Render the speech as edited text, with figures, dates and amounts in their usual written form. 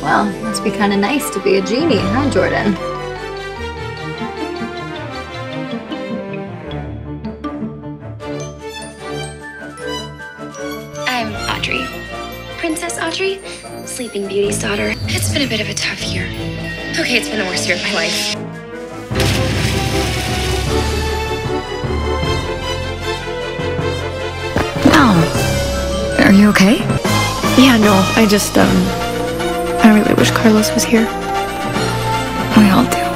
Well, must be kind of nice to be a genie, huh, Jordan? I'm Audrey. Princess Audrey, Sleeping Beauty's daughter. It's been a bit of a tough year. Okay, it's been the worst year of my life. Ow. Are you okay? Yeah, no, I really wish Carlos was here. We all do.